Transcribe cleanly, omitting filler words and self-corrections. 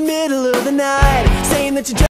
the middle of the night, saying that you just